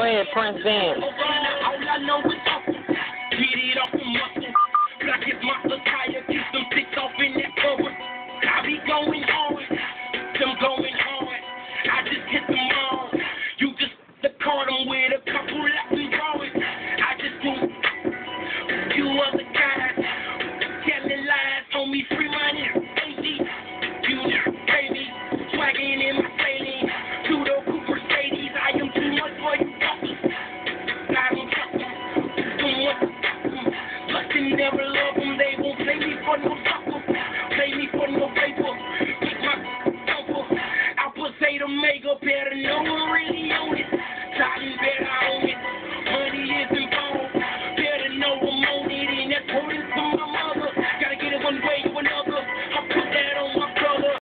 ahead, Prince Dance. All I know is hustle. Get it off the muscle. Black is my attire. Keep them sticks off in that cover. I be going hard. Them going hard. I just hit them all. You just the card I'm with a couple let me draw it. I just do you other guys. Telling lies, homie, free money. AG. You baby. Swagging in my saline. Two-door coupe Mercedes. I am too much for you fuckers. I don't trust them. Too much. Plus they never love them. They won't play me for no sucker. Play me for no paper. Pick my jumper. I put say the mega better know really.